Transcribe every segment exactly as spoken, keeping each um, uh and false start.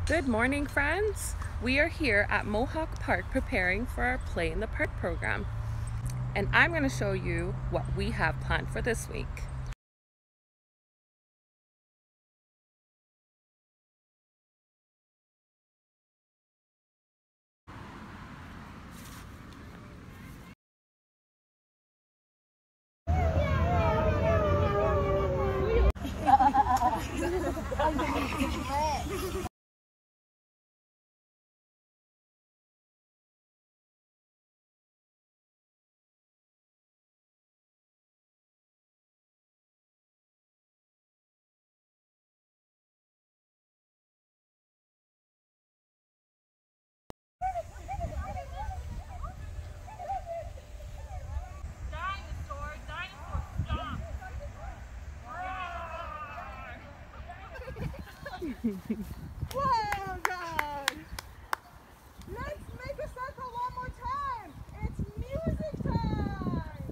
Good morning, friends. We are here at Mohawk Park preparing for our Play in the Park program. And I'm going to show you what we have planned for this week. Wow, God! Let's make a circle one more time! It's music time!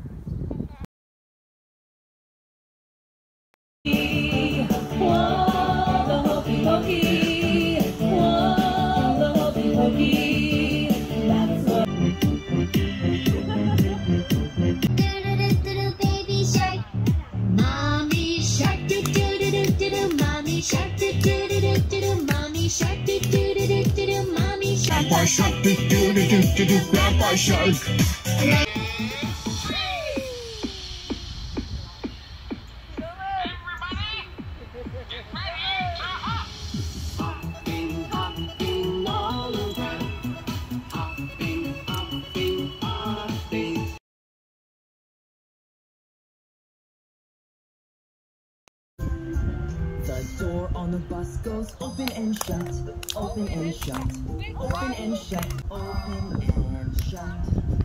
Whoa, the hokey pokey! Whoa, the hokey pokey! That's what. Do-do-do-do-do, baby shark. Mommy shark, do-do-do-do-do-do. Mommy shark, do-do-do-do-do-do. Mommy shark, do-do-do-do-do-do. Mommy shark. Grandpa shark, do-do-do-do-do-do. Grandpa shark. The door on the bus goes open and shut, open and shut, open and shut, open and shut.